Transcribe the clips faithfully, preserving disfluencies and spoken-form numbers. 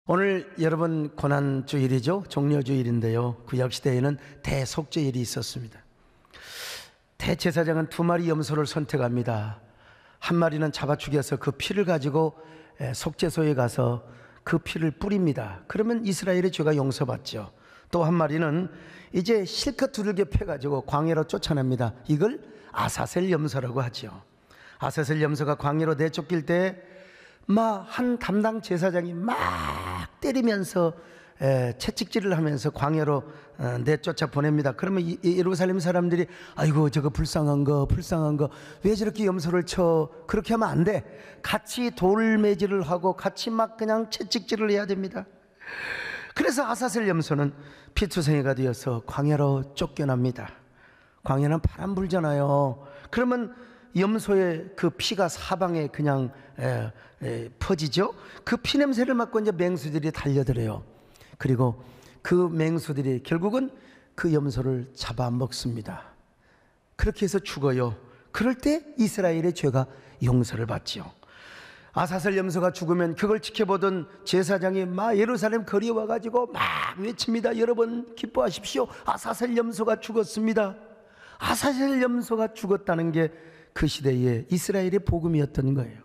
오늘 여러분 고난주일이죠. 종려주일인데요, 구약시대에는 대속죄일이 있었습니다. 대제사장은 두 마리 염소를 선택합니다. 한 마리는 잡아 죽여서 그 피를 가지고 속죄소에 가서 그 피를 뿌립니다. 그러면 이스라엘의 죄가 용서받죠. 또 한 마리는 이제 실컷 두들겨 패가지고 광야로 쫓아냅니다. 이걸 아사셀 염소라고 하죠. 아사셀 염소가 광야로 내쫓길 때 막 한 담당 제사장이 막 때리면서 에, 채찍질을 하면서 광야로 어, 내쫓아 보냅니다. 그러면 이, 이 예루살렘 사람들이 아이고 저거 불쌍한 거 불쌍한 거 왜 저렇게 염소를 쳐, 그렇게 하면 안 돼. 같이 돌매질을 하고 같이 막 그냥 채찍질을 해야 됩니다. 그래서 아사셀 염소는 피투성이가 되어서 광야로 쫓겨납니다. 광야는 바람 불잖아요. 그러면 염소의 그 피가 사방에 그냥 에, 에, 퍼지죠. 그 피냄새를 맡고 이제 맹수들이 달려들어요. 그리고 그 맹수들이 결국은 그 염소를 잡아먹습니다. 그렇게 해서 죽어요. 그럴 때 이스라엘의 죄가 용서를 받죠. 아사셀 염소가 죽으면 그걸 지켜보던 제사장이 막 예루살렘 거리에 와가지고 막 외칩니다. 여러분 기뻐하십시오. 아사셀 염소가 죽었습니다. 아사셀 염소가 죽었다는 게 그 시대에 이스라엘의 복음이었던 거예요.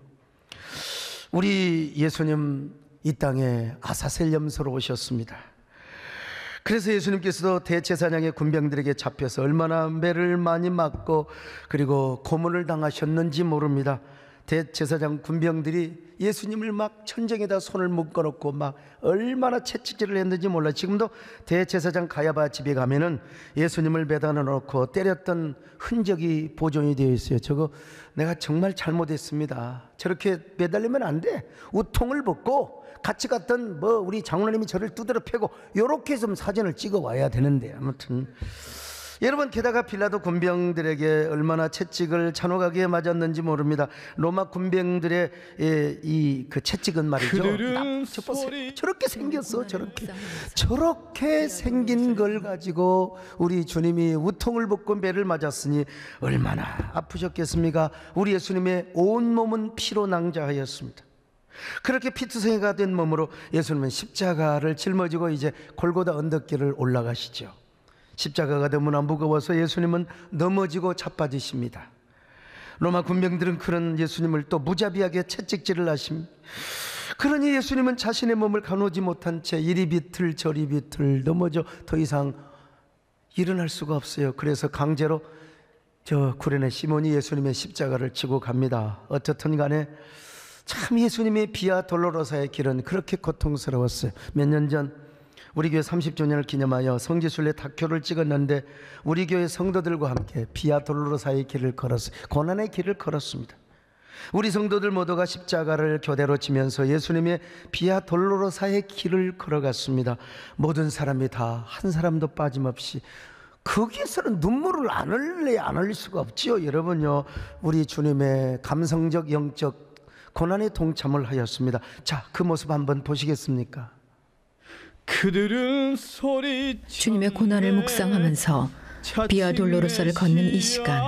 우리 예수님 이 땅에 아사셀 염소로 오셨습니다. 그래서 예수님께서도 대제사장의 군병들에게 잡혀서 얼마나 매를 많이 맞고 그리고 고문을 당하셨는지 모릅니다. 대제사장 군병들이 예수님을 막 천정에다 손을 묶어놓고 막 얼마나 채찍질을 했는지 몰라. 지금도 대제사장 가야바 집에 가면은 예수님을 매달아 놓고 때렸던 흔적이 보존이 되어 있어요. 저거 내가 정말 잘못했습니다. 저렇게 매달리면 안 돼. 우통을 벗고 같이 갔던 뭐 우리 장로님이 저를 두드려 패고 요렇게 좀 사진을 찍어 와야 되는데, 아무튼 여러분, 게다가 빌라도 군병들에게 얼마나 채찍을 잔혹하게 맞았는지 모릅니다. 로마 군병들의 이 그 채찍은 말이죠. 저 보세요. 저렇게 생겼어. 저렇게 저렇게 생긴 걸 가지고 우리 주님이 우통을 벗고 매를 맞았으니 얼마나 아프셨겠습니까? 우리 예수님의 온 몸은 피로 낭자하였습니다. 그렇게 피투성이가 된 몸으로 예수님은 십자가를 짊어지고 이제 골고다 언덕길을 올라가시죠. 십자가가 너무나 무거워서 예수님은 넘어지고 자빠지십니다. 로마 군병들은 그런 예수님을 또 무자비하게 채찍질을 하십니다. 그러니 예수님은 자신의 몸을 가누지 못한 채 이리 비틀 저리 비틀 넘어져 더 이상 일어날 수가 없어요. 그래서 강제로 저 구레네 시몬이 예수님의 십자가를 지고 갑니다. 어떻든 간에 참 예수님의 비아 돌로로사의 길은 그렇게 고통스러웠어요. 몇 년 전 우리 교회 삼십 주년을 기념하여 성지순례 다큐를 찍었는데 우리 교회 성도들과 함께 비아 돌로로사의 길을 걸었어요. 고난의 길을 걸었습니다. 우리 성도들 모두가 십자가를 교대로 지면서 예수님의 비아 돌로로사의 길을 걸어갔습니다. 모든 사람이 다 한 사람도 빠짐없이. 거기에서는 눈물을 안 흘려야 안 흘릴 수가 없지요. 여러분요, 우리 주님의 감성적 영적 고난에 동참을 하였습니다. 자, 그 모습 한번 보시겠습니까? 그들은 소리 주님의 고난을 묵상하면서 비아 돌로로사를 걷는 이 시간,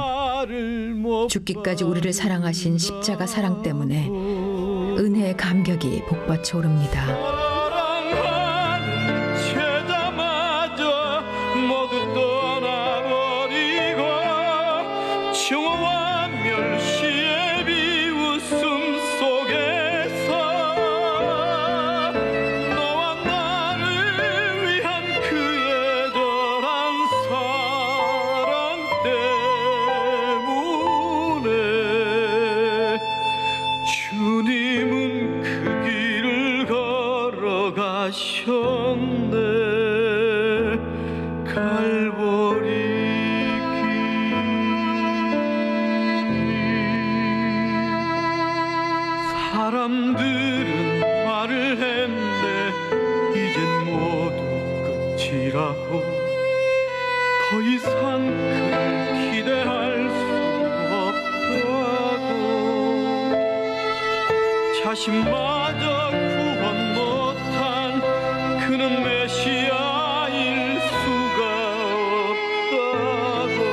죽기까지 우리를 사랑하신 십자가 사랑 때문에 은혜의 감격이 복받쳐 오릅니다. 사람들은 말을 했네. 이젠 모두 끝이라고. 더 이상 그를 기대할 수 없다고. 자신마저 구원 못한 그는 메시아일 수가 없다고.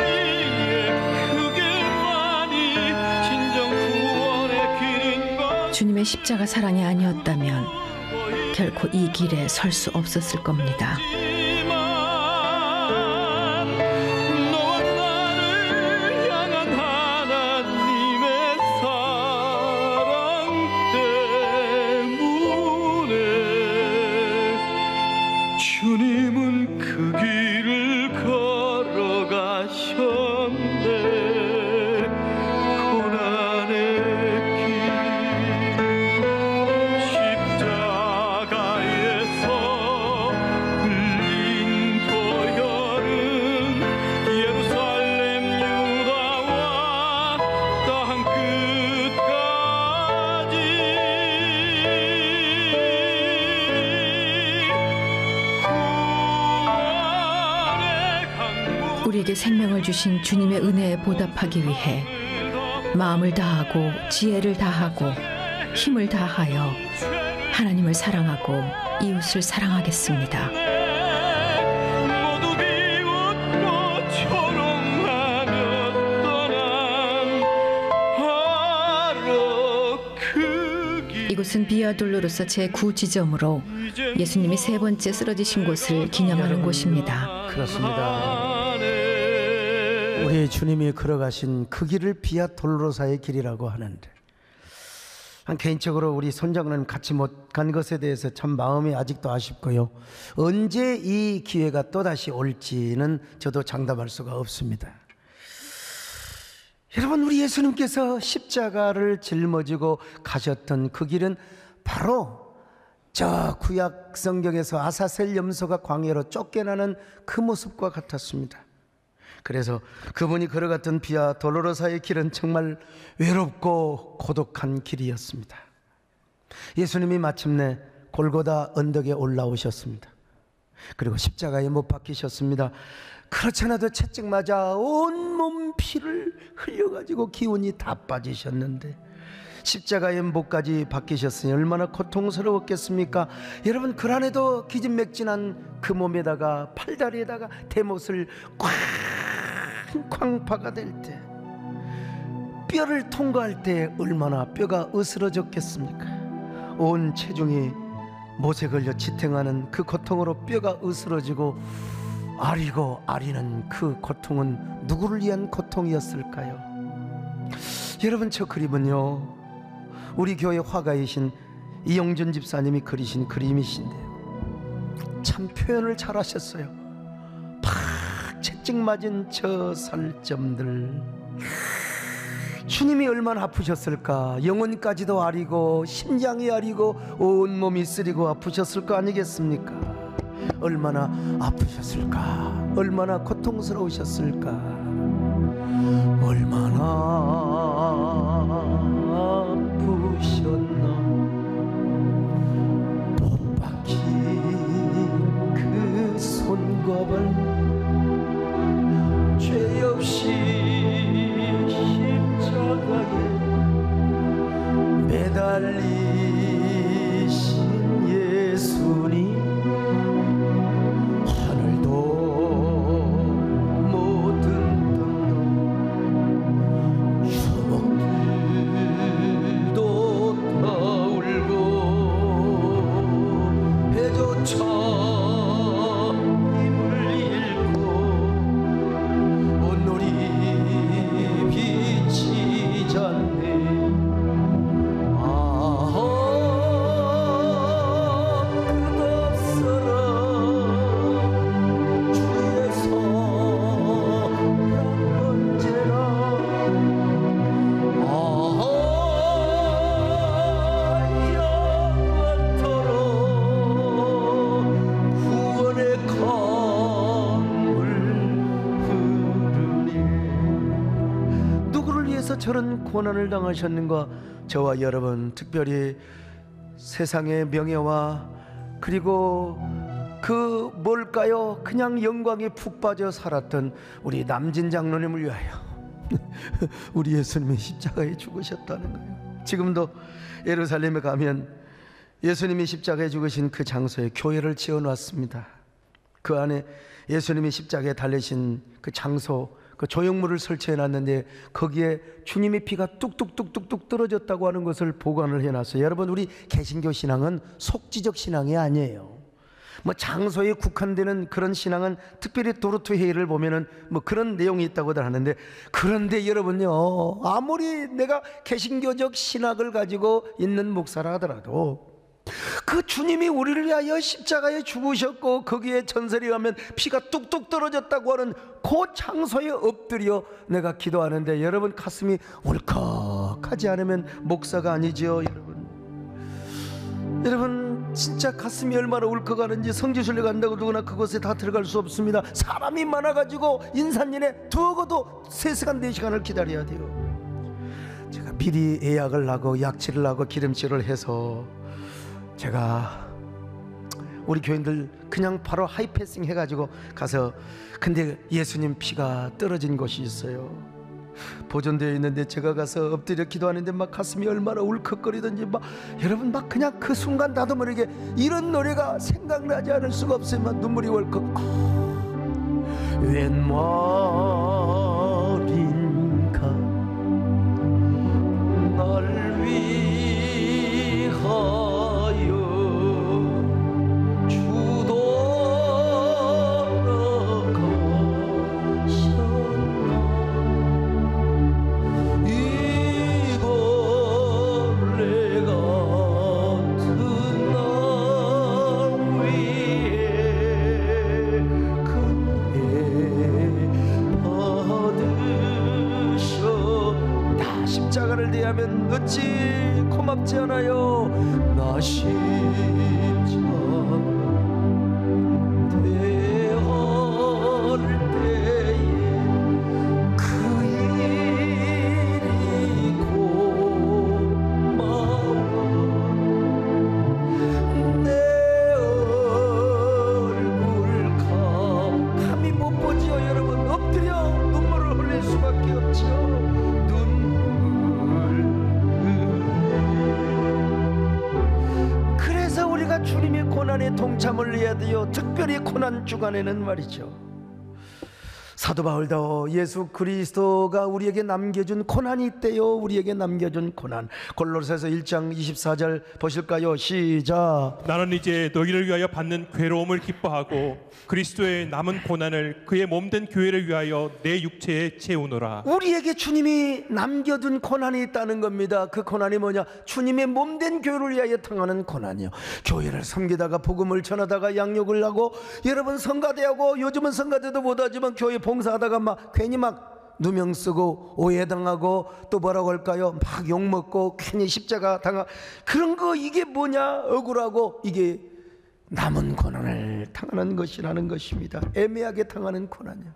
갈보리의 그 길만이 진정 구원의 길인 것. 주님의 십자가 사랑이 아니었다면 결코 이 길에 설 수 없었을 겁니다. 주님은 그 길을 걸어가셨네. 고난의 길 십자가에서 흘린 보혈은 예루살렘 유다와 땅 끝까지 우리에게 생명을 주신 주님의 은혜에 보답하기 위해 마음을 다하고 지혜를 다하고 힘을 다하여 하나님을 사랑하고 이웃을 사랑하겠습니다. 모두 비웃고 조롱하며 떠난 바로 그 길. 이곳은 비아 돌로로서 제구 지점으로 예수님이 세 번째 쓰러지신 곳을 기념하는 곳입니다. 그렇습니다. 우리 주님이 걸어가신 그 길을 비아 돌로로사의 길이라고 하는데, 개인적으로 우리 손장로님 같이 못 간 것에 대해서 참 마음이 아직도 아쉽고요. 언제 이 기회가 또다시 올지는 저도 장담할 수가 없습니다. 여러분, 우리 예수님께서 십자가를 짊어지고 가셨던 그 길은 바로 저 구약 성경에서 아사셀 염소가 광야로 쫓겨나는 그 모습과 같았습니다. 그래서 그분이 걸어갔던 비아 돌로로사의 길은 정말 외롭고 고독한 길이었습니다. 예수님이 마침내 골고다 언덕에 올라오셨습니다. 그리고 십자가에 못 박히셨습니다. 그렇지 않아도 채찍 맞아 온몸 피를 흘려가지고 기운이 다 빠지셨는데 십자가에 못까지 박히셨으니 얼마나 고통스러웠겠습니까? 여러분, 그 안에도 기진맥진한 그 몸에다가 팔다리에다가 대못을 쾅쾅 박아댈 때, 뼈를 통과할 때 얼마나 뼈가 으스러졌겠습니까? 온 체중이 못에 걸려 지탱하는 그 고통으로 뼈가 으스러지고 아리고 아리는 그 고통은 누구를 위한 고통이었을까요? 여러분, 저 그림은요, 우리 교회 화가이신 이용준 집사님이 그리신 그림이신데요, 참 표현을 잘 하셨어요. 팍 채찍 맞은 저 살점들, 주님이 얼마나 아프셨을까? 영혼까지도 아리고 심장이 아리고 온몸이 쓰리고 아프셨을 거 아니겠습니까? 얼마나 아프셨을까? 얼마나 고통스러우셨을까? 얼마나 아프셨나? 못 박힌 그 손과 발, 죄 없이 십자가에 매달리신 예수님, 하늘도 모든 땅도 주먹들도 다 울고 해조차 힘을 잃고 온놀이 비치지 않네. 아, 끝없어라 주의 사랑 언제나. 아, 영원토록 구원의 강물 흐르네. 누구를 위해서 저런 고난을 당하셨는가? 저와 여러분, 특별히 세상의 명예와 그리고 그 뭘까요? 그냥 영광에 푹 빠져 살았던 우리 남진 장로님을 위하여 우리 예수님이 십자가에 죽으셨다는 거예요. 지금도 예루살렘에 가면 예수님이 십자가에 죽으신 그 장소에 교회를 지어놨습니다. 그 안에 예수님이 십자가에 달리신 그 장소, 그 조형물을 설치해 놨는데 거기에 주님의 피가 뚝뚝뚝뚝뚝 떨어졌다고 하는 것을 보관을 해놨어요. 여러분, 우리 개신교 신앙은 속지적 신앙이 아니에요. 뭐 장소에 국한되는 그런 신앙은 특별히 도르트 회의를 보면은 뭐 그런 내용이 있다고들 하는데, 그런데 여러분요, 아무리 내가 개신교적 신학을 가지고 있는 목사라 하더라도 그 주님이 우리를 위하여 십자가에 죽으셨고 거기에 전설에 의하면 피가 뚝뚝 떨어졌다고 하는 그 장소에 엎드려 내가 기도하는데, 여러분 가슴이 울컥하지 않으면 목사가 아니죠. 여러분, 여러분 진짜 가슴이 얼마나 울컥하는지 성지순례 간다고 누구나 그곳에 다 들어갈 수 없습니다. 사람이 많아가지고 인산인해 두고도 세 시간 네 시간을 기다려야 돼요. 제가 미리 예약을 하고 약치를 하고 기름칠을 해서 제가 우리 교인들 그냥 바로 하이패싱 해가지고 가서, 근데 예수님 피가 떨어진 곳이 있어요. 보존되어 있는데 제가 가서 엎드려 기도하는데 막 가슴이 얼마나 울컥거리던지, 막 여러분 막 그냥 그 순간 나도 모르게 이런 노래가 생각나지 않을 수가 없어요. 막 눈물이 월컥. 아, 웬 말인가 날 위하여 십자가를 대하면 어찌 고맙지 않아요. 나 십자가 대할 때에 그 일이 고마워. 내 얼굴 감히 못 보지요. 여러분 엎드려 눈물을 흘릴 수밖에 없죠. 그래서 우리가 주님의 고난에 동참을 해야 돼요. 특별히 고난 주간에는 말이죠. 사도 바울도 예수 그리스도가 우리에게 남겨준 고난이 있대요. 우리에게 남겨준 고난. 골로새서 일 장 이십사 절 보실까요? 시작. 나는 이제 너희를 위하여 받는 괴로움을 기뻐하고 그리스도의 남은 고난을 그의 몸된 교회를 위하여 내 육체에 채우노라. 우리에게 주님이 남겨둔 고난이 있다는 겁니다. 그 고난이 뭐냐? 주님의 몸된 교회를 위하여 당하는 고난이요. 교회를 섬기다가 복음을 전하다가 양육을 하고, 여러분 성가대하고, 요즘은 성가대도 못하지만 교회 봉사하다가 막 괜히 막 누명 쓰고 오해당하고 또 뭐라고 할까요? 막 욕먹고 괜히 십자가 당하, 그런 거 이게 뭐냐? 억울하고 이게 남은 고난을 당하는 것이라는 것입니다. 애매하게 당하는 고난이요.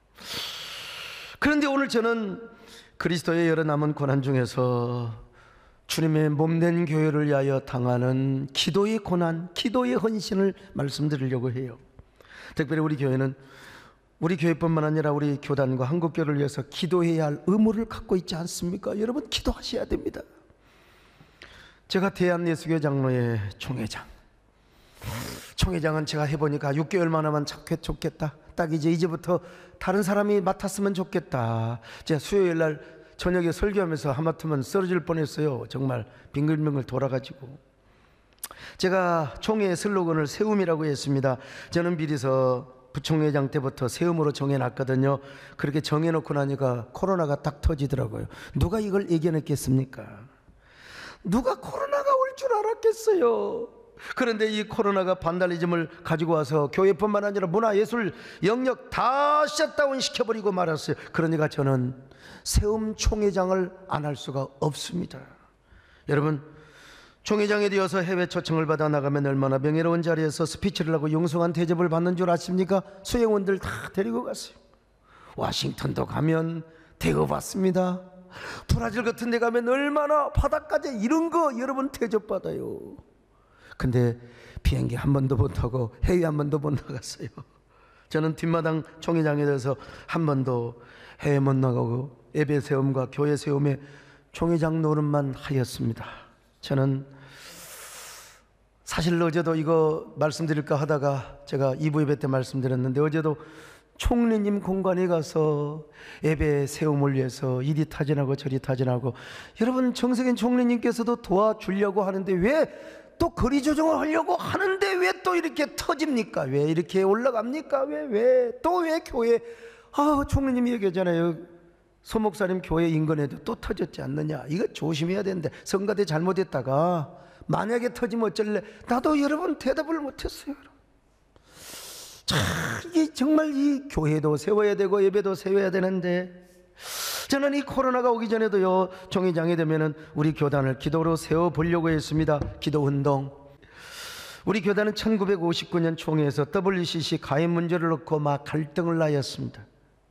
그런데 오늘 저는 그리스도의 여러 남은 고난 중에서 주님의 몸된 교회를 위하여 당하는 기도의 고난, 기도의 헌신을 말씀드리려고 해요. 특별히 우리 교회는, 우리 교회뿐만 아니라 우리 교단과 한국교회를 위해서 기도해야 할 의무를 갖고 있지 않습니까? 여러분 기도하셔야 됩니다. 제가 대한예수교 장로의 총회장, 총회장은 제가 해보니까 육 개월만 하면 좋겠, 좋겠다. 딱 이제 이제부터 다른 사람이 맡았으면 좋겠다. 제가 수요일 날 저녁에 설교하면서 하마터면 쓰러질 뻔했어요. 정말 빙글빙글 돌아가지고. 제가 총회의 슬로건을 세움이라고 했습니다. 저는 미리서 부총회장 때부터 세움으로 정해놨거든요. 그렇게 정해놓고 나니까 코로나가 딱 터지더라고요. 누가 이걸 예견했겠습니까? 누가 코로나가 올 줄 알았겠어요? 그런데 이 코로나가 반달리즘을 가지고 와서 교회뿐만 아니라 문화예술 영역 다 셧다운 시켜버리고 말았어요. 그러니까 저는 세움 총회장을 안 할 수가 없습니다. 여러분, 총회장이 되어서 해외 초청을 받아 나가면 얼마나 명예로운 자리에서 스피치를 하고 융숭한 대접을 받는 줄 아십니까? 수행원들 다 데리고 갔어요. 워싱턴도 가면 대접받습니다. 브라질 같은 데 가면 얼마나 바닷가재 이런 거 여러분 대접받아요. 근데 비행기 한 번도 못 타고 해외 한 번도 못 나갔어요. 저는 뒷마당 총회장에 대해서 한 번도 해외 못 나가고 예배 세움과 교회 세움에 총회장 노릇만 하였습니다. 저는 사실 어제도 이거 말씀드릴까 하다가 제가 이 부 예배 때 말씀드렸는데, 어제도 총리님 공간에 가서 예배 세움을 위해서 이리 타진하고 저리 타진하고, 여러분 정세균 총리님께서도 도와주려고 하는데 왜 또 거리 조정을 하려고 하는데 왜 또 이렇게 터집니까? 왜 이렇게 올라갑니까? 왜 왜 또 왜 교회, 아 총리님이 얘기하잖아요. 소 목사님 교회 인근에도 또 터졌지 않느냐. 이거 조심해야 되는데, 성가대 잘못했다가 만약에 터지면 어쩔래? 나도 여러분 대답을 못했어요. 참, 이게 정말 이 교회도 세워야 되고 예배도 세워야 되는데, 저는 이 코로나가 오기 전에도요, 총회장이 되면은 우리 교단을 기도로 세워보려고 했습니다. 기도운동. 우리 교단은 천구백오십구 년 총회에서 더블유씨씨 가입 문제를 놓고 막 갈등을 나였습니다.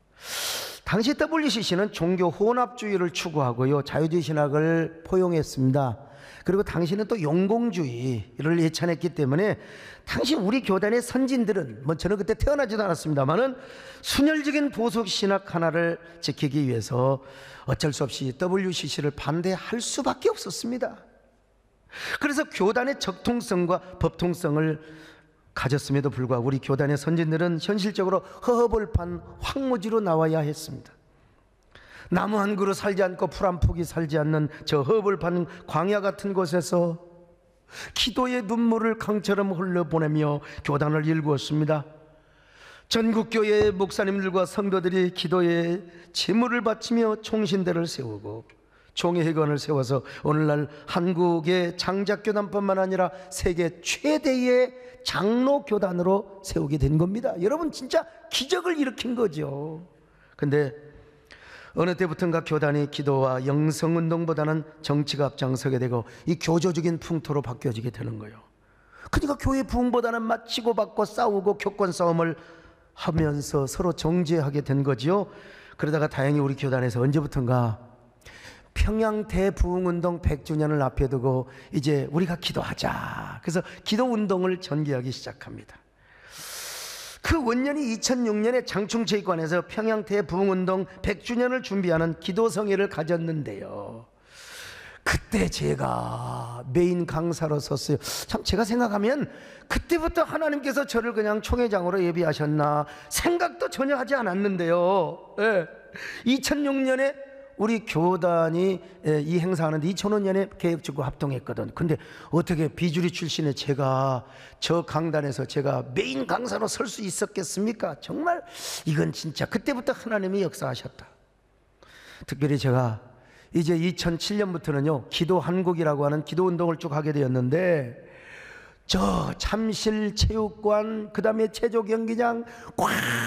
당시 더블유씨씨는 종교 혼합주의를 추구하고요, 자유주의 신학을 포용했습니다. 그리고 당시는 또 용공주의를 예찬했기 때문에 당시 우리 교단의 선진들은, 뭐 저는 그때 태어나지도 않았습니다만은, 순혈적인 보수 신학 하나를 지키기 위해서 어쩔 수 없이 더블유씨씨를 반대할 수밖에 없었습니다. 그래서 교단의 적통성과 법통성을 가졌음에도 불구하고 우리 교단의 선진들은 현실적으로 허허벌판 황무지로 나와야 했습니다. 나무 한 그루 살지 않고 풀 한 폭이 살지 않는 저 허벌판 광야 같은 곳에서 기도의 눈물을 강처럼 흘려보내며 교단을 일구었습니다. 전국교회 목사님들과 성도들이 기도에 제물을 바치며 총신대를 세우고 총회회관을 세워서 오늘날 한국의 장작교단뿐만 아니라 세계 최대의 장로교단으로 세우게 된 겁니다. 여러분 진짜 기적을 일으킨 거죠. 근데 어느 때부턴가 교단이 기도와 영성운동보다는 정치가 앞장서게 되고 이 교조적인 풍토로 바뀌어지게 되는 거예요. 그러니까 교회 부흥보다는 막 치고받고 싸우고 교권 싸움을 하면서 서로 정죄하게 된 거지요. 그러다가 다행히 우리 교단에서 언제부턴가 평양 대부흥운동 백 주년을 앞에 두고 이제 우리가 기도하자, 그래서 기도운동을 전개하기 시작합니다. 그 원년이 이천육 년에 장충체육관에서 평양 대부흥운동 백 주년을 준비하는 기도성회를 가졌는데요, 그때 제가 메인 강사로 섰어요. 참 제가 생각하면 그때부터 하나님께서 저를 그냥 총회장으로 예비하셨나 생각도 전혀 하지 않았는데요, 예. 이천육 년에 우리 교단이 이 행사하는데 이천오 년에 계획적으로 합동했거든. 근데 어떻게 비주류 출신의 제가 저 강단에서 제가 메인 강사로 설 수 있었겠습니까? 정말 이건 진짜 그때부터 하나님이 역사하셨다. 특별히 제가 이제 이천칠 년부터는요 기도 한국이라고 하는 기도 운동을 쭉 하게 되었는데, 저 잠실 체육관, 그 다음에 체조 경기장 꽉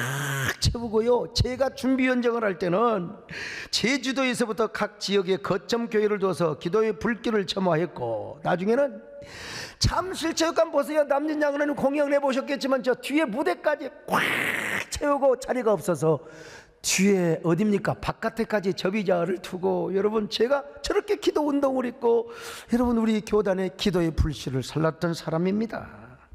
채우고요, 제가 준비위원장을 할 때는 제주도에서부터 각 지역에 거점 교회를 둬서 기도의 불길을 첨화했고, 나중에는 잠실 체육관 보세요. 남진 장로님 공연을 해보셨겠지만 저 뒤에 무대까지 꽉 채우고 자리가 없어서 뒤에 어딥니까? 바깥에까지 접의자를 두고, 여러분 제가 저렇게 기도 운동을 했고, 여러분 우리 교단의 기도의 불씨를 살랐던 사람입니다.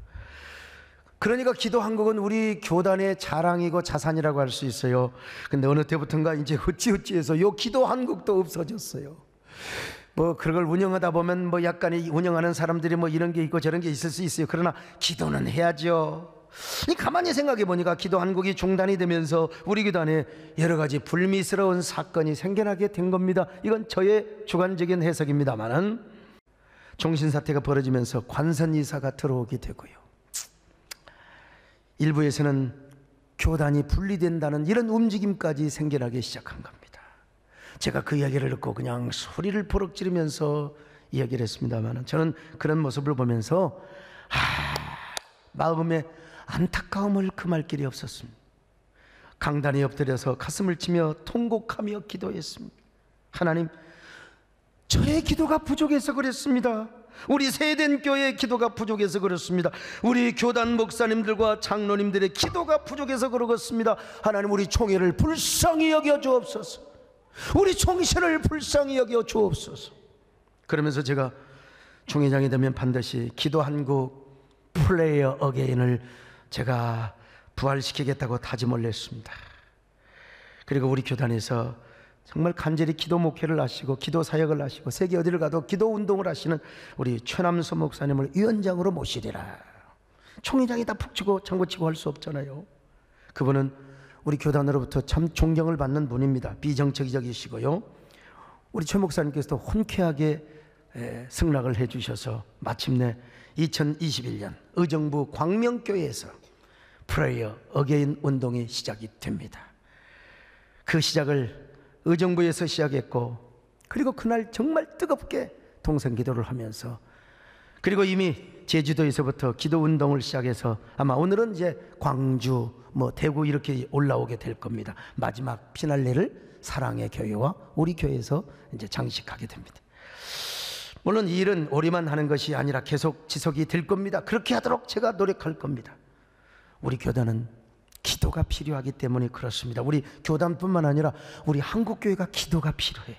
그러니까 기도 한국은 우리 교단의 자랑이고 자산이라고 할 수 있어요. 근데 어느 때부턴가 이제 어찌어찌해서 요 기도 한국도 없어졌어요. 뭐 그런 걸 운영하다 보면 뭐 약간 운영하는 사람들이 뭐 이런 게 있고 저런 게 있을 수 있어요. 그러나 기도는 해야죠. 이 가만히 생각해 보니까 기도 한국이 중단이 되면서 우리 교단에 여러 가지 불미스러운 사건이 생겨나게 된 겁니다. 이건 저의 주관적인 해석입니다만은 종신사태가 벌어지면서 관선이사가 들어오게 되고요, 일부에서는 교단이 분리된다는 이런 움직임까지 생겨나기 시작한 겁니다. 제가 그 이야기를 듣고 그냥 소리를 버럭 지르면서 이야기를 했습니다만, 저는 그런 모습을 보면서 하, 마음에 안타까움을 금할 길이 없었습니다. 강단에 엎드려서 가슴을 치며 통곡하며 기도했습니다. 하나님, 저의 기도가 부족해서 그랬습니다. 우리 세된 교회의 기도가 부족해서 그렇습니다. 우리 교단 목사님들과 장로님들의 기도가 부족해서 그렇습니다. 하나님, 우리 총회를 불쌍히 여겨 주옵소서. 우리 총신을 불쌍히 여겨 주옵소서. 그러면서 제가 총회장이 되면 반드시 기도 한국 플레이어 어게인을 제가 부활시키겠다고 다짐을 했습니다. 그리고 우리 교단에서 정말 간절히 기도 목회를 하시고 기도 사역을 하시고 세계 어디를 가도 기도 운동을 하시는 우리 최남수 목사님을 위원장으로 모시리라. 총회장이 다 푹 치고 장구치고 할 수 없잖아요. 그분은 우리 교단으로부터 참 존경을 받는 분입니다. 비정치적이시고요. 우리 최 목사님께서도 혼쾌하게 승낙을 해주셔서 마침내 이천이십일 년 의정부 광명교회에서 프레이어 어게인 운동이 시작이 됩니다. 그 시작을 의정부에서 시작했고, 그리고 그날 정말 뜨겁게 동성기도를 하면서, 그리고 이미 제주도에서부터 기도운동을 시작해서 아마 오늘은 이제 광주, 뭐 대구 이렇게 올라오게 될 겁니다. 마지막 피날레를 사랑의 교회와 우리 교회에서 이제 장식하게 됩니다. 물론 이 일은 올해만 하는 것이 아니라 계속 지속이 될 겁니다. 그렇게 하도록 제가 노력할 겁니다. 우리 교단은 기도가 필요하기 때문에 그렇습니다. 우리 교단뿐만 아니라 우리 한국교회가 기도가 필요해요.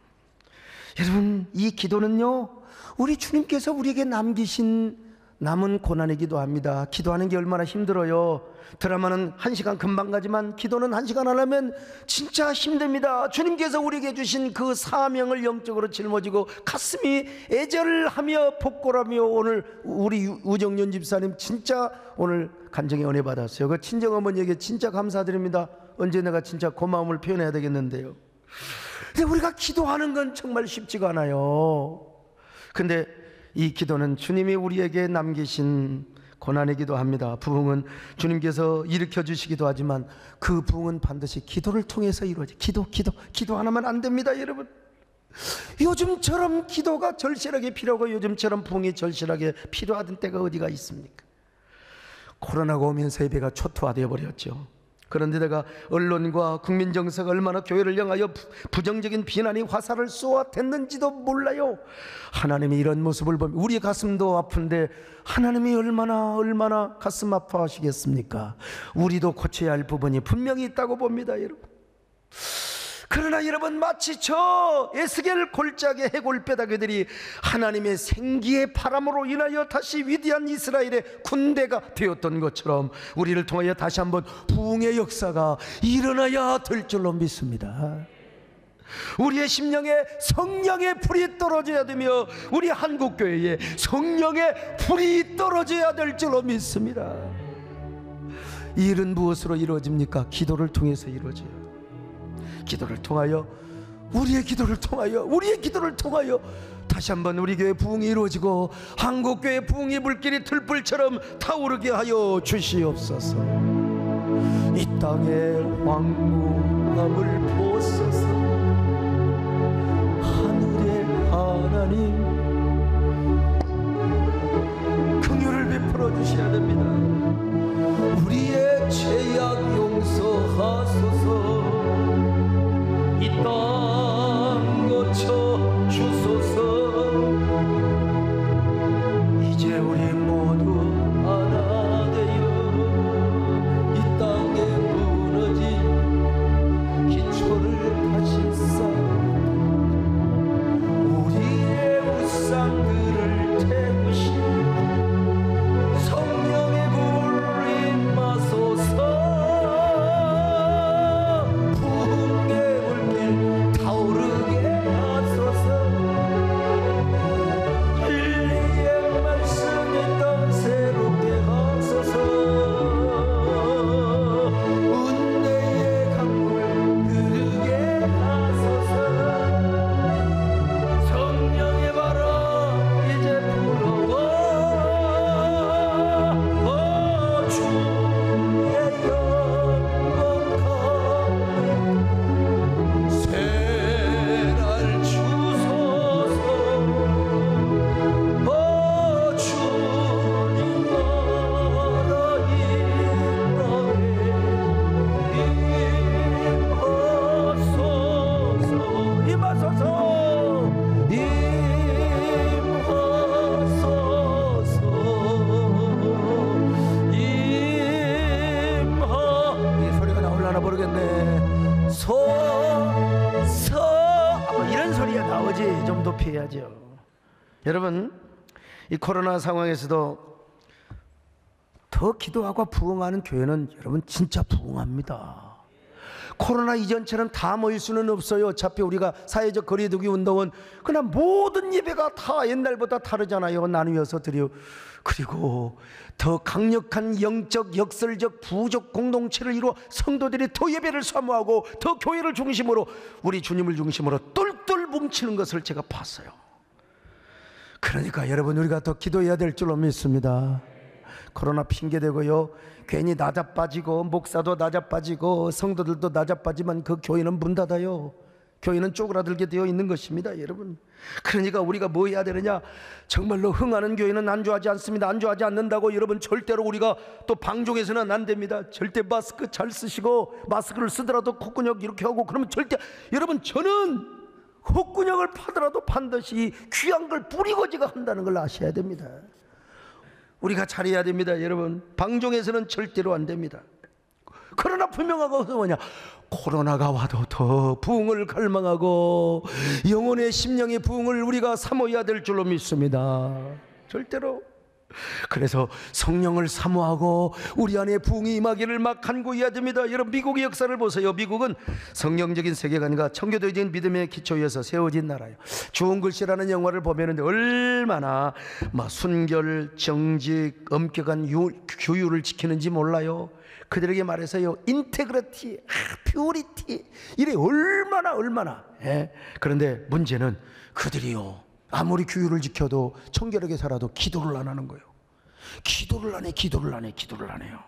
여러분, 이 기도는요, 우리 주님께서 우리에게 남기신 남은 고난이기도 합니다. 기도하는 게 얼마나 힘들어요. 드라마는 한 시간 금방 가지만 기도는 한 시간 안 하면 진짜 힘듭니다. 주님께서 우리에게 주신 그 사명을 영적으로 짊어지고 가슴이 애절하며 복골하며, 오늘 우리 우정연 집사님 진짜 오늘 간증의 은혜 받았어요. 그 친정어머니에게 진짜 감사드립니다. 언제 내가 진짜 고마움을 표현해야 되겠는데요. 근데 우리가 기도하는 건 정말 쉽지가 않아요. 근데 이 기도는 주님이 우리에게 남기신 고난이기도 합니다. 부흥은 주님께서 일으켜 주시기도 하지만 그 부흥은 반드시 기도를 통해서 이루어져요. 기도, 기도, 기도 하나만 안 됩니다, 여러분. 요즘처럼 기도가 절실하게 필요하고 요즘처럼 부흥이 절실하게 필요하던 때가 어디가 있습니까? 코로나가 오면서 예배가 초토화되어 버렸죠. 그런데다가 언론과 국민 정서가 얼마나 교회를 향하여 부정적인 비난이 화살을 쏘아댔는지도 몰라요. 하나님이 이런 모습을 보면 우리 가슴도 아픈데 하나님이 얼마나 얼마나 가슴 아파하시겠습니까? 우리도 고쳐야 할 부분이 분명히 있다고 봅니다, 여러분. 그러나 여러분, 마치 저 에스겔 골짜기 해골 뼈다귀들이 하나님의 생기의 바람으로 인하여 다시 위대한 이스라엘의 군대가 되었던 것처럼 우리를 통하여 다시 한번 부흥의 역사가 일어나야 될 줄로 믿습니다. 우리의 심령에 성령의 불이 떨어져야 되며 우리 한국교회에 성령의 불이 떨어져야 될 줄로 믿습니다. 이 일은 무엇으로 이루어집니까? 기도를 통해서 이루어져요. 기도를 통하여, 우리의 기도를 통하여, 우리의 기도를 통하여 다시 한번 우리 교회 부흥이 이루어지고 한국교회 부흥의 물길이 들불처럼 타오르게 하여 주시옵소서. 이 땅의 황무함을 보소서. 하늘의 하나님, 긍휼을 베풀어 주셔야 됩니다. 우리의 죄악 용서하소서. 이 땅 고쳐 주소서. 이제 우리 모두 하나 되어 이 땅에 무너진 기초를 다시 쌓아 우리의 우상들을 태우신 성령의 불이 임하소서. 여러분, 이 코로나 상황에서도 더 기도하고 부흥하는 교회는 여러분 진짜 부흥합니다. 코로나 이전처럼 다 모일 수는 없어요. 어차피 우리가 사회적 거리두기 운동은 그냥 모든 예배가 다 옛날보다 다르잖아요. 나누어서 드려. 그리고 더 강력한 영적, 역설적, 부족 공동체를 이루어 성도들이 더 예배를 사모하고 더 교회를 중심으로, 우리 주님을 중심으로 똘똘 뭉치는 것을 제가 봤어요. 그러니까 여러분, 우리가 더 기도해야 될 줄로 믿습니다. 코로나 핑계대고요, 괜히 낮아빠지고, 목사도 낮아빠지고, 성도들도 낮아빠지면 그 교회는 문 닫아요. 교회는 쪼그라들게 되어 있는 것입니다, 여러분. 그러니까 우리가 뭐 해야 되느냐? 정말로 흥하는 교회는 안주하지 않습니다. 안주하지 않는다고 여러분 절대로 우리가 또 방종해서는 안 됩니다. 절대 마스크 잘 쓰시고, 마스크를 쓰더라도 콧구녕 이렇게 하고, 그러면 절대, 여러분, 저는 콧구녕을 파더라도 반드시 귀한 걸 뿌리고지가 한다는 걸 아셔야 됩니다. 우리가 잘해야 됩니다, 여러분. 방종해서는 절대로 안 됩니다. 그러나 분명하고 뭐냐? 코로나가 와도 더 부흥을 갈망하고 영혼의 심령의 부흥을 우리가 사모해야 될 줄로 믿습니다. 절대로. 그래서 성령을 사모하고 우리 안에 부흥이 임하기를 막 간구해야 됩니다. 여러분, 미국의 역사를 보세요. 미국은 성령적인 세계관과 청교도적인 믿음의 기초에서 세워진 나라예요. 좋은 글씨라는 영화를 보면 얼마나 막 순결, 정직, 엄격한 유, 규율을 지키는지 몰라요. 그들에게 말해서요, 인테그리티, 퓨리티, 이래 얼마나 얼마나. 예? 그런데 문제는 그들이요, 아무리 규율을 지켜도 청결하게 살아도 기도를 안 하는 거예요. 기도를 안 해, 기도를 안 해, 기도를 안 해요.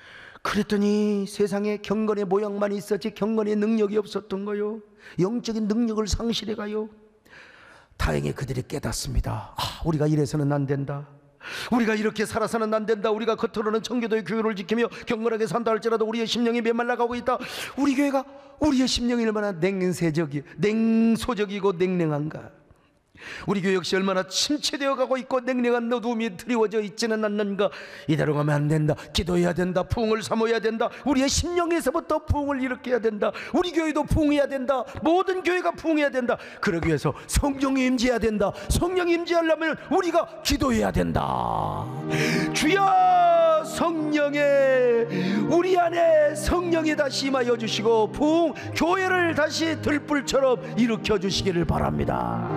그랬더니 세상에 경건의 모양만 있었지 경건의 능력이 없었던 거예요. 영적인 능력을 상실해 가요. 다행히 그들이 깨닫습니다. 아, 우리가 이래서는 안 된다. 우리가 이렇게 살아서는 안 된다. 우리가 겉으로는 청교도의 규율을 지키며 경건하게 산다 할지라도 우리의 심령이 메말라가고 있다. 우리 교회가, 우리의 심령이 얼마나 냉세적이, 냉소적이고 냉랭한가. 우리 교회 역시 얼마나 침체되어 가고 있고 냉랭한 어두움이 드리워져 있지는 않는가. 이대로 가면 안 된다. 기도해야 된다. 부흥을 사모해야 된다. 우리의 심령에서부터 부흥을 일으켜야 된다. 우리 교회도 부흥해야 된다. 모든 교회가 부흥해야 된다. 그러기 위해서 성령이 임재해야 된다. 성령이 임재하려면 우리가 기도해야 된다. 주여, 성령의, 우리 안에 성령이 다시 임하여 주시고 부흥 교회를 다시 들불처럼 일으켜 주시기를 바랍니다.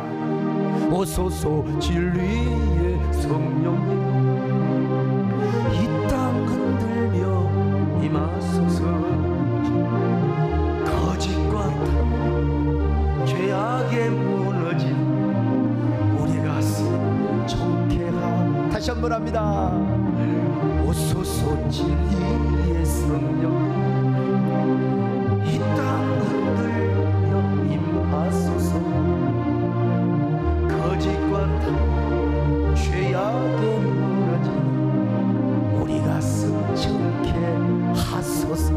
오소서 진리의 성령님, 이 땅 흔들며 임하소서. 거짓과 탐, 죄악에 무너진 우리 가슴 정케하. 다시 한번 합니다. 오소서 진리의 성령, 이 땅 흔들며 임하소서. 거짓과 탐, 죄악에 무너진 우리 가슴 정케 하소서.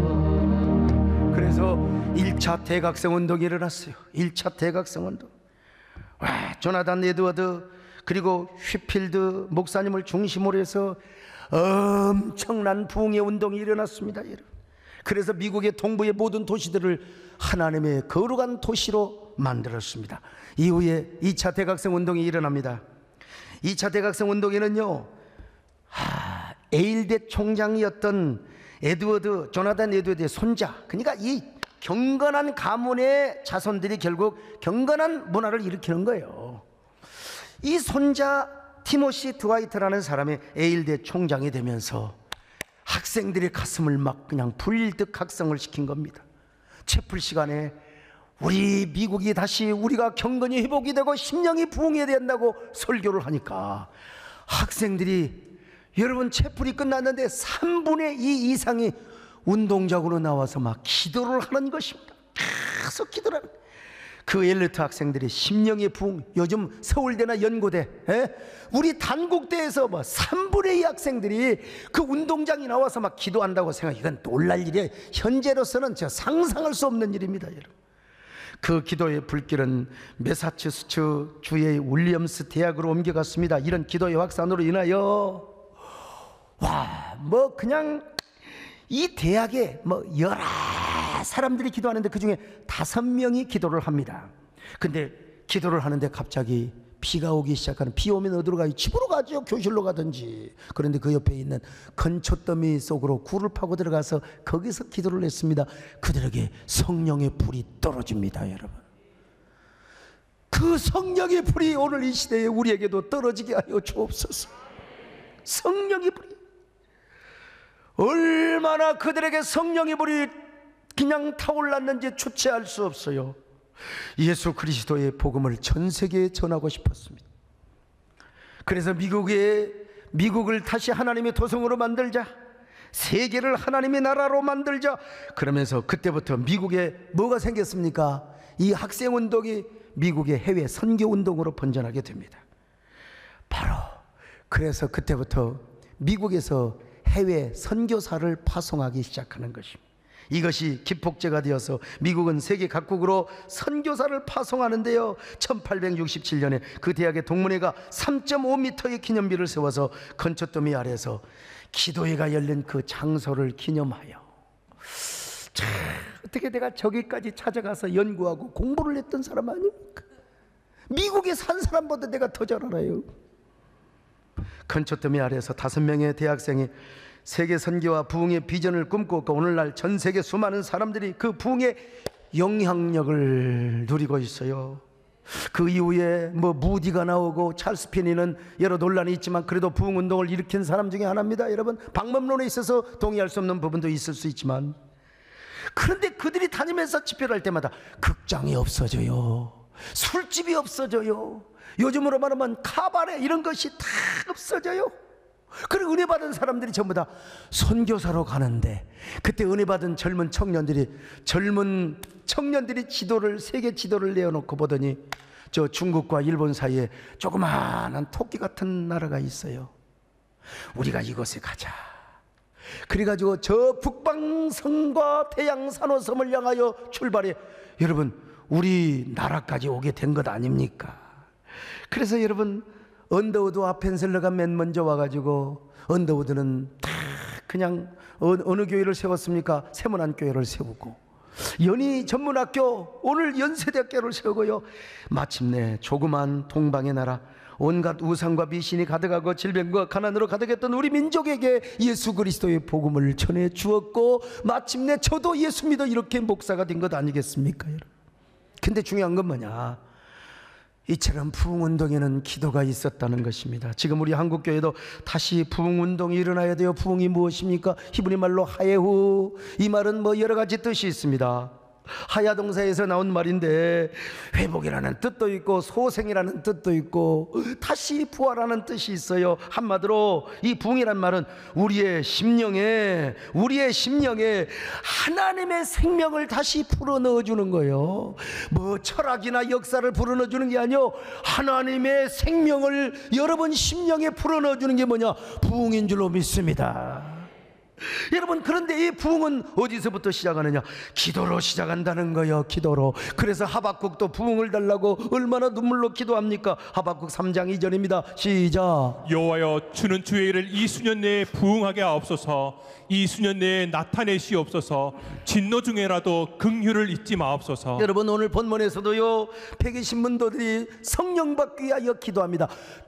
그래서 일 차 대각성 운동이 일어났어요. 일 차 대각성 운동. 와, 조나단 에드워드 그리고 휘필드 목사님을 중심으로 해서 엄청난 부흥의 운동이 일어났습니다, 여러분. 그래서 미국의 동부의 모든 도시들을 하나님의 거룩한 도시로 만들었습니다. 이후에 이 차 대각성 운동이 일어납니다. 이 차 대각성 운동에는요, 하, 에일대 총장이었던 에드워드, 조나단 에드워드의 손자, 그러니까 이 경건한 가문의 자손들이 결국 경건한 문화를 일으키는 거예요. 이 손자 티모시 드와이트라는 사람이 에일대 총장이 되면서 학생들의 가슴을 막 그냥 불일득 학성을 시킨 겁니다. 채플 시간에 우리 미국이 다시 우리가 경건이 회복이 되고 심령이 부흥해야 된다고 설교를 하니까 학생들이, 여러분, 채플이 끝났는데 삼분의 이 이상이 운동장으로 나와서 막 기도를 하는 것입니다. 계속 기도를 하는. 그 엘리트 학생들이 심령의 부흥, 요즘 서울대나 연고대, 에? 우리 단국대에서 뭐 삼분의 이 학생들이 그 운동장에 나와서 막 기도한다고 생각, 이건 놀랄 일이에요. 현재로서는 제가 상상할 수 없는 일입니다, 여러분. 그 기도의 불길은 매사추세츠 주의 윌리엄스 대학으로 옮겨갔습니다. 이런 기도의 확산으로 인하여 와, 뭐 그냥 이 대학에 뭐 여러 사람들이 기도하는데 그 중에 다섯 명이 기도를 합니다. 근데 기도를 하는데 갑자기 비가 오기 시작하는, 비 오면 어디로 가요? 집으로 가죠. 교실로 가든지. 그런데 그 옆에 있는 건초더미 속으로 굴을 파고 들어가서 거기서 기도를 했습니다. 그들에게 성령의 불이 떨어집니다. 여러분, 그 성령의 불이 오늘 이 시대에 우리에게도 떨어지게 하여 주옵소서. 성령의 불이 얼마나 그들에게 성령의 불이 그냥 타올랐는지 주체할 수 없어요. 예수 그리스도의 복음을 전 세계에 전하고 싶었습니다. 그래서 미국에 미국을 다시 하나님의 도성으로 만들자, 세계를 하나님의 나라로 만들자. 그러면서 그때부터 미국에 뭐가 생겼습니까? 이 학생운동이 미국의 해외 선교운동으로 번져나게 됩니다. 바로 그래서 그때부터 미국에서 해외 선교사를 파송하기 시작하는 것입니다. 이것이 기폭제가 되어서 미국은 세계 각국으로 선교사를 파송하는데요, 천팔백육십칠 년에 그 대학의 동문회가 삼 점 오 미터의 기념비를 세워서 건초더미 아래에서 기도회가 열린 그 장소를 기념하여, 참 어떻게 내가 저기까지 찾아가서 연구하고 공부를 했던 사람 아닙니까? 미국에 산 사람보다 내가 더 잘 알아요. 건초더미 아래에서 다섯 명의 대학생이 세계 선교와 부흥의 비전을 꿈꾸고 오늘날 전 세계 수많은 사람들이 그 부흥의 영향력을 누리고 있어요. 그 이후에 뭐 무디가 나오고 찰스 피니는 여러 논란이 있지만 그래도 부흥운동을 일으킨 사람 중에 하나입니다. 여러분, 방법론에 있어서 동의할 수 없는 부분도 있을 수 있지만, 그런데 그들이 다니면서 집회를 할 때마다 극장이 없어져요, 술집이 없어져요, 요즘으로 말하면 카바레 이런 것이 다 없어져요. 그리고 은혜 받은 사람들이 전부 다 선교사로 가는데, 그때 은혜 받은 젊은 청년들이 젊은 청년들이 지도를, 세계 지도를 내어놓고 보더니 저 중국과 일본 사이에 조그마한 토끼 같은 나라가 있어요. 우리가 이곳에 가자. 그래가지고 저 북방성과 태양산호섬을 향하여 출발해, 여러분 우리 나라까지 오게 된 것 아닙니까? 그래서 여러분, 언더우드와 펜슬러가 맨 먼저 와가지고, 언더우드는 다 그냥 어느, 어느 교회를 세웠습니까? 세문안교회를 세우고, 연희 전문학교, 오늘 연세대학교를 세우고요. 마침내 조그만 동방의 나라, 온갖 우상과 미신이 가득하고 질병과 가난으로 가득했던 우리 민족에게 예수 그리스도의 복음을 전해 주었고, 마침내 저도 예수 믿어 이렇게 목사가 된 것 아니겠습니까? 여러분, 근데 중요한 건 뭐냐? 이처럼 부흥운동에는 기도가 있었다는 것입니다. 지금 우리 한국교회도 다시 부흥운동이 일어나야 돼요. 부흥이 무엇입니까? 히브리 말로 하예후, 이 말은 뭐 여러 가지 뜻이 있습니다. 하야 동사에서 나온 말인데 회복이라는 뜻도 있고 소생이라는 뜻도 있고 다시 부활하는 뜻이 있어요. 한마디로 이 부흥이란 말은 우리의 심령에 우리의 심령에 하나님의 생명을 다시 불어넣어 주는 거예요. 뭐 철학이나 역사를 불어넣어 주는 게 아니요, 하나님의 생명을 여러분 심령에 불어넣어 주는 게 뭐냐? 부흥인 줄로 믿습니다. 여러분, 그런데 이 부흥은 어디서부터 시작하느냐? 기도로 시작한다는 거예요. 기도로. 그래서 하박국도 부흥을 달라고 얼마나 눈물로 기도합니까? 하박국 삼 장 이 절입니다. 시작. 여호와여, 주는 주의 일을 이 수년 내에 부흥하게 하옵소서. 이 수년 내에 나타내시옵소서. 진노 중에라도 긍휼을 잊지 마옵소서. 여러분, 오늘 본문에서도요, 백의 신문도들이 성령 받기 위하여 기도합니다.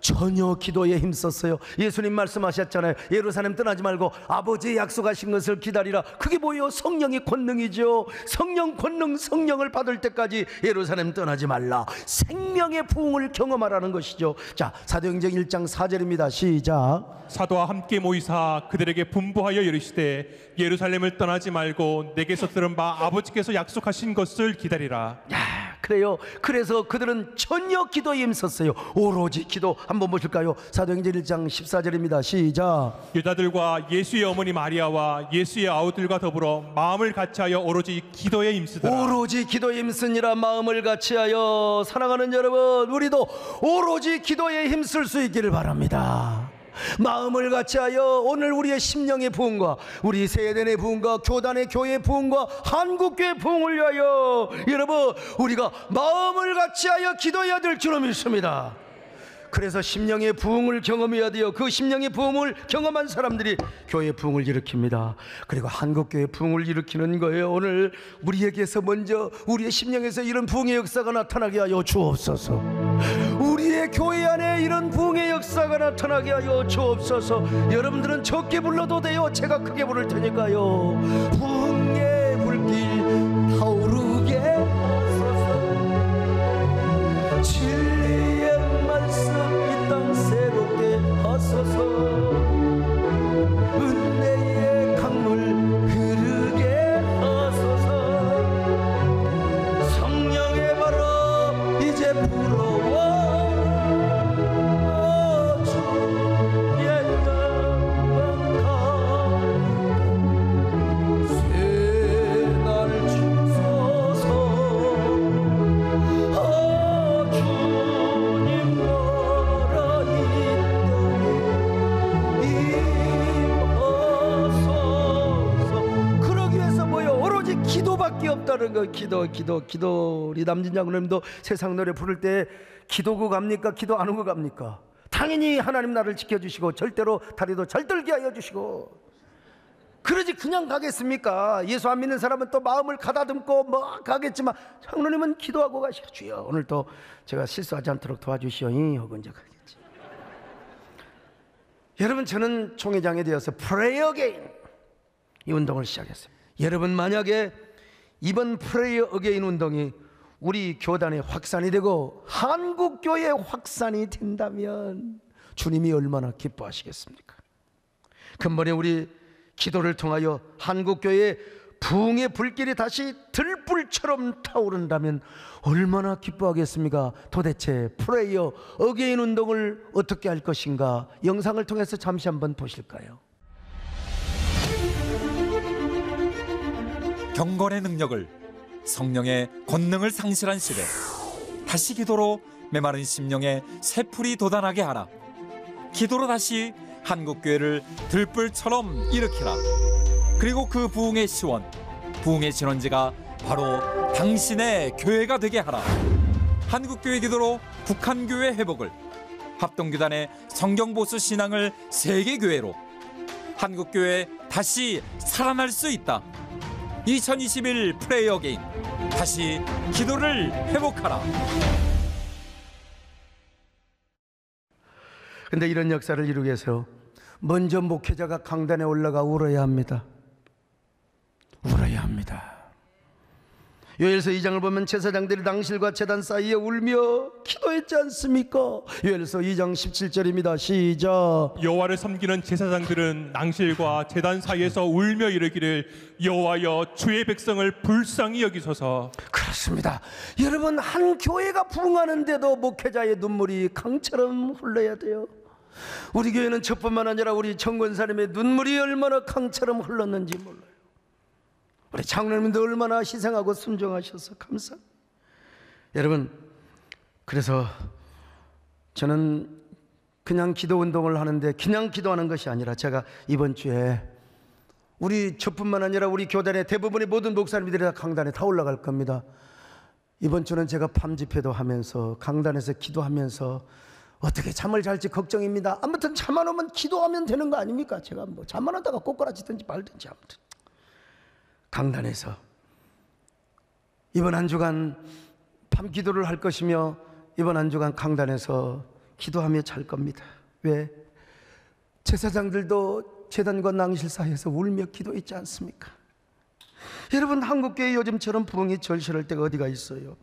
전혀 기도에 힘썼어요. 예수님 말씀하셨잖아요. 예루살렘 떠나지 말고 아버지의 약속하신 것을 기다리라. 그게 뭐예요? 성령의 권능이죠. 성령 권능, 성령을 받을 때까지 예루살렘 떠나지 말라. 생명의 부흥을 경험하라는 것이죠. 자, 사도행전 일 장 사 절입니다. 시작. 사도와 함께 모이사 그들에게 분부하여 이르시되 예루살렘을 떠나지 말고 내게서 들은 바 아버지께서 약속하신 것을 기다리라. 야, 그래요. 그래서 그들은 전혀 기도에 힘썼어요. 오로지 기도. 한번 보실까요? 사도행전 일 장 십사 절입니다. 시작. 유다들과 예수의 어머니 마리아와 예수의 아우들과 더불어 마음을 같이하여 오로지 기도에 힘쓰더라. 오로지 기도에 힘쓰니라. 마음을 같이하여. 사랑하는 여러분, 우리도 오로지 기도에 힘쓸 수 있기를 바랍니다. 마음을 같이하여 오늘 우리의 심령의 부흥과 우리 세대의 부흥과 교단의 교회의 부흥과 한국교회 부흥을 위하여 여러분, 우리가 마음을 같이하여 기도해야 될 줄로 믿습니다. 그래서 심령의 부흥을 경험해야 돼요. 그 심령의 부흥을 경험한 사람들이 교회 부흥을 일으킵니다. 그리고 한국교회 부흥을 일으키는 거예요. 오늘 우리에게서 먼저 우리의 심령에서 이런 부흥의 역사가 나타나게 하여 주옵소서. 우리의 교회 안에 이런 부흥의 역사가 나타나게 하여 주옵소서. 여러분들은 적게 불러도 돼요. 제가 크게 부를 테니까요. 부흥의 불길 타오르게 하소서. 진리의 말씀 이 땅 새롭게 하소서. 은혜의 강물 흐르게 하소서. 성령의 바람 이제 불어와 주의 땅 가운데 새날 주소서. 아 주님 나라 임하소서. 그러기 위해서 뭐요? 오로지 기도밖에 없다는 거. 기도 기도 기도. 우리 남진 장로님도 세상 노래 부를 때 기도고 갑니까? 기도 안 하고 갑니까? 당연히 하나님 나를 지켜주시고 절대로 다리도 잘 떨게 하여 주시고, 그러지 그냥 가겠습니까? 예수 안 믿는 사람은 또 마음을 가다듬고 뭐 가겠지만 장로님은 기도하고 가시오. 주여 오늘 또 제가 실수하지 않도록 도와주시오니 하고 이제 가겠지. 여러분, 저는 총회장에 되어서 Pray Again 이 운동을 시작했어요. 여러분, 만약에 이번 Pray Again 운동이 우리 교단의 확산이 되고 한국교회의 확산이 된다면 주님이 얼마나 기뻐하시겠습니까? 근본에 우리 기도를 통하여 한국교회의 부흥의 불길이 다시 들불처럼 타오른다면 얼마나 기뻐하겠습니까? 도대체 프레이어 어게인 운동을 어떻게 할 것인가? 영상을 통해서 잠시 한번 보실까요? 경건의 능력을, 성령의 권능을 상실한 시대, 다시 기도로 메마른 심령에 새풀이 돋아나게 하라. 기도로 다시 한국교회를 들불처럼 일으키라. 그리고 그 부흥의 시원, 부흥의 진원지가 바로 당신의 교회가 되게 하라. 한국교회 기도로 북한교회 회복을, 합동교단의 성경보수 신앙을 세계교회로, 한국교회 다시 살아날 수 있다. 이천이십일 프레이 어게인, 다시 기도를 회복하라. 근데 이런 역사를 이루기 위해서 먼저 목회자가 강단에 올라가 울어야 합니다. 울어야 합니다. 요엘서 이 장을 보면 제사장들이 낭실과 제단 사이에 울며 기도했지 않습니까? 요엘서 이 장 십칠 절입니다. 시작. 여호와를 섬기는 제사장들은 낭실과 제단 사이에서 울며 이르기를 여호와여 주의 백성을 불쌍히 여기소서. 그렇습니다. 여러분, 한 교회가 부흥하는데도 목회자의 눈물이 강처럼 흘러야 돼요. 우리 교회는 저뿐만 아니라 우리 정권사님의 눈물이 얼마나 강처럼 흘렀는지 몰라요. 우리 장로님도 얼마나 희생하고 순종하셔서 감사합니다. 여러분, 그래서 저는 그냥 기도 운동을 하는데 그냥 기도하는 것이 아니라 제가 이번 주에 우리 저뿐만 아니라 우리 교단의 대부분의 모든 목사님들이 다 강단에 다 올라갈 겁니다. 이번 주는 제가 밤 집회도 하면서 강단에서 기도하면서 어떻게 잠을 잘지 걱정입니다. 아무튼 잠 안 오면 기도하면 되는 거 아닙니까? 제가 뭐 잠 안 오다가 꼬꾸라지든지 말든지 아무튼 강단에서 이번 한 주간 밤 기도를 할 것이며 이번 한 주간 강단에서 기도하며 잘 겁니다. 왜? 제사장들도 제단과 낭실 사이에서 울며 기도했지 않습니까? 여러분, 한국교회 요즘처럼 부흥이 절실할 때가 어디가 있어요?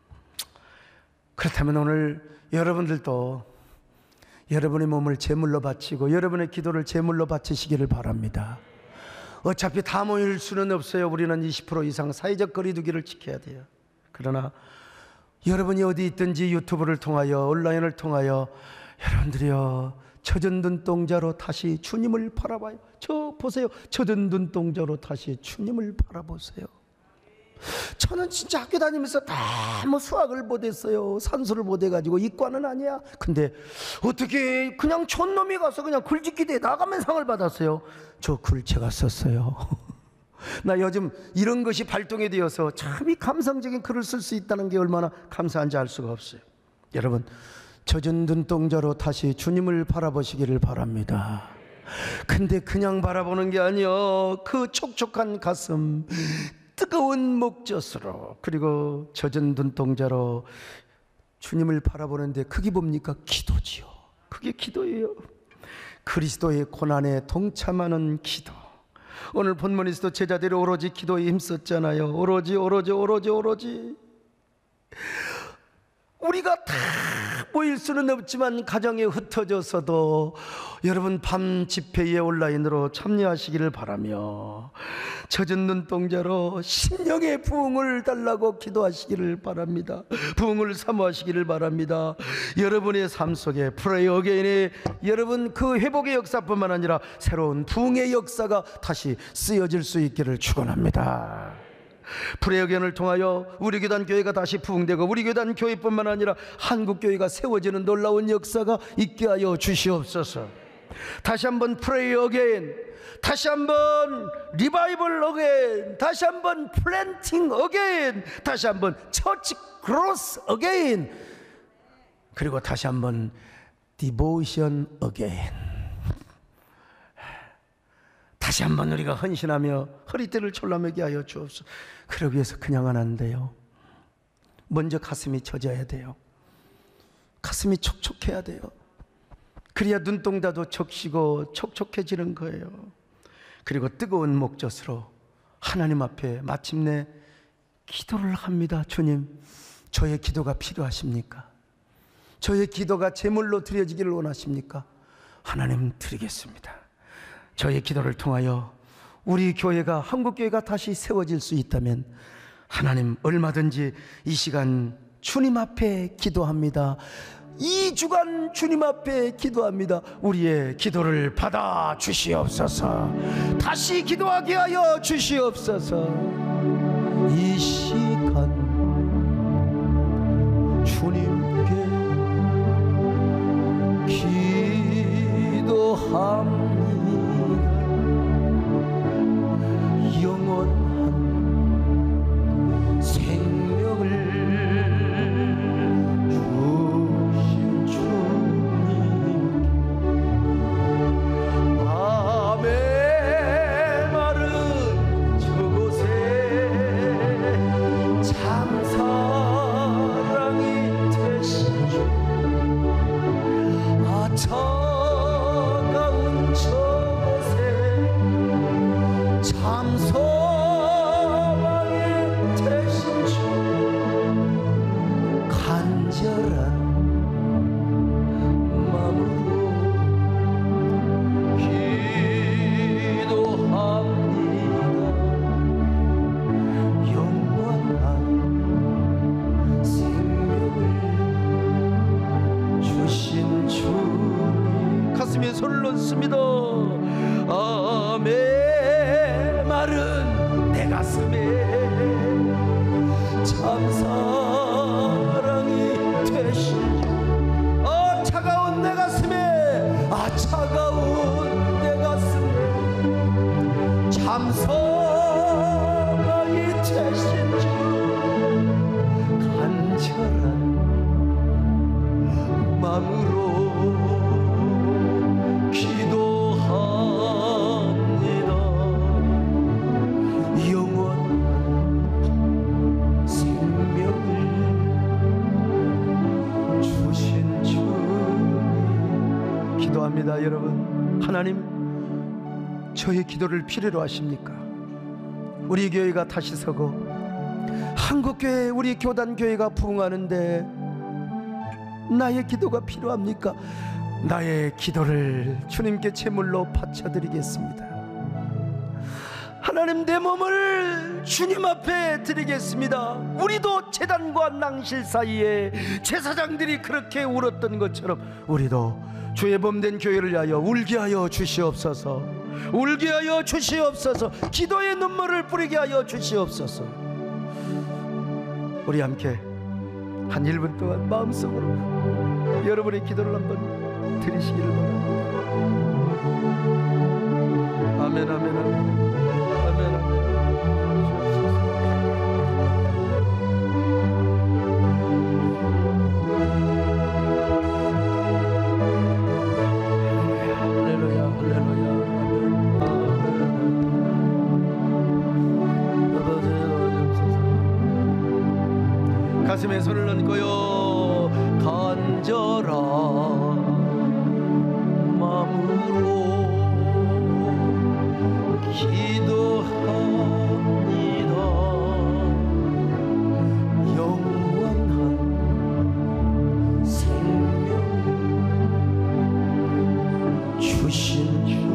그렇다면 오늘 여러분들도 여러분의 몸을 제물로 바치고 여러분의 기도를 제물로 바치시기를 바랍니다. 어차피 다 모일 수는 없어요. 우리는 이십 퍼센트 이상 사회적 거리두기를 지켜야 돼요. 그러나 여러분이 어디 있든지 유튜브를 통하여 온라인을 통하여 여러분들이요 젖은 눈동자로 다시 주님을 바라봐요. 저 보세요. 젖은 눈동자로 다시 주님을 바라보세요. 저는 진짜 학교 다니면서 다 뭐 수학을 못했어요. 산수를 못해가지고 이과는 아니야. 근데 어떻게 그냥 촌놈이 가서 그냥 글짓기대에 나가면 상을 받았어요. 저 글 제가 썼어요. 나 요즘 이런 것이 발동이 되어서 참 이 감성적인 글을 쓸 수 있다는 게 얼마나 감사한지 알 수가 없어요. 여러분, 젖은 눈동자로 다시 주님을 바라보시기를 바랍니다. 근데 그냥 바라보는 게 아니요, 그 촉촉한 가슴, 뜨거운 목젖으로, 그리고 젖은 눈동자로 주님을 바라보는데 그게 뭡니까? 기도지요. 그게 기도예요. 그리스도의 고난에 동참하는 기도. 오늘 본문에서도 제자들이 오로지 기도에 힘썼잖아요. 오로지 오로지 오로지 오로지. 우리가 다 모일 수는 없지만 가정에 흩어져서도 여러분 밤 집회에 온라인으로 참여하시기를 바라며 젖은 눈동자로 심령의 부흥을 달라고 기도하시기를 바랍니다. 부흥을 사모하시기를 바랍니다. 여러분의 삶 속에 프레이 어게인의 여러분 그 회복의 역사뿐만 아니라 새로운 부흥의 역사가 다시 쓰여질 수 있기를 축원합니다. 프레이어견을 통하여 우리 교단 교회가 다시 부흥되고 우리 교단 교회뿐만 아니라 한국 교회가 세워지는 놀라운 역사가 있게 하여 주시옵소서. 다시 한번 프레이 어게인, 다시 한번 리바이벌 어게인, 다시 한번 플랜팅 어게인, 다시 한번 처치 그로스 어게인, 그리고 다시 한번 디보션 어게인. 다시 한번 우리가 헌신하며 허리띠를 졸라매게 하여 주옵소서. 그러기 위해서 그냥은 안 돼요. 먼저 가슴이 젖어야 돼요. 가슴이 촉촉해야 돼요. 그래야 눈동자도 적시고 촉촉해지는 거예요. 그리고 뜨거운 목젖으로 하나님 앞에 마침내 기도를 합니다. 주님, 저의 기도가 필요하십니까? 저의 기도가 제물로 드려지기를 원하십니까? 하나님 드리겠습니다. 저의 기도를 통하여 우리 교회가, 한국교회가 다시 세워질 수 있다면 하나님 얼마든지 이 시간 주님 앞에 기도합니다. 이 주간 주님 앞에 기도합니다. 우리의 기도를 받아 주시옵소서. 다시 기도하게 하여 주시옵소서. 이 시간 주님께 기도합니다. 영원한 생명을 주신 주님, 밤의 마른 저곳에 참 사랑이 되신 주, 아 차가운 저곳에 참 소망이 되신 주, 간절한 마음으로 기도합니다. 영원한 생명을 주신 주님, 가슴에 손을 넣습니다. 아멘. 마른 내 가슴에 참 사랑이 되신 주, 아 차가운 내 가슴에, 아 차가운 내 가슴에 참 사랑이 되신 주, 간절한 마음으로 기도합니다. 영원한 생명을 주신 주님, 기도합니다. 여러분, 하나님 저의 기도를 필요로 하십니까? 우리 교회가 다시 서고 한국교회, 우리 교단교회가 부흥하는데 나의 기도가 필요합니까? 나의 기도를 주님께 제물로 바쳐드리겠습니다. 하나님, 내 몸을 주님 앞에 드리겠습니다. 우리도 제단과 낭실 사이에 제사장들이 그렇게 울었던 것처럼 우리도 주의 몸된 교회를 위하여 울게 하여 주시옵소서. 울게 하여 주시옵소서. 기도의 눈물을 뿌리게 하여 주시옵소서. 우리 함께 한 일 분 동안 마음속으로 여러분의 기도를 한번 드리시기를 바랍니다. 아멘, 아멘, 아멘, 아멘, 아멘. 간절한 마음으로 기도합니다. 영원한 생명 주신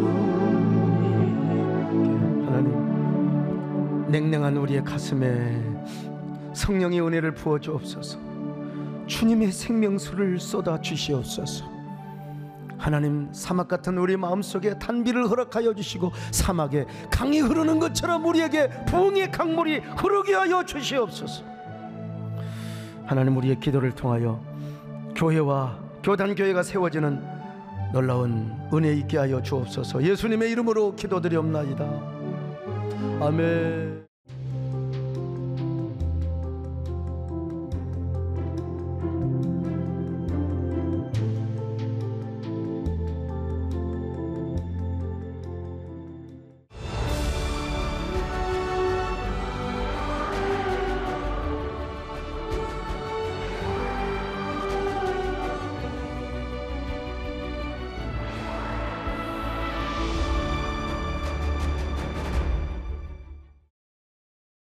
주님께 하나님, 냉랭한 우리의 가슴에 성령의 은혜를 부어 주옵소서. 주님의 생명수를 쏟아 주시옵소서. 하나님, 사막 같은 우리 마음속에 단비를 허락하여 주시고 사막에 강이 흐르는 것처럼 우리에게 부흥의 강물이 흐르게 하여 주시옵소서. 하나님, 우리의 기도를 통하여 교회와 교단교회가 세워지는 놀라운 은혜 있게 하여 주옵소서. 예수님의 이름으로 기도드리옵나이다. 아멘.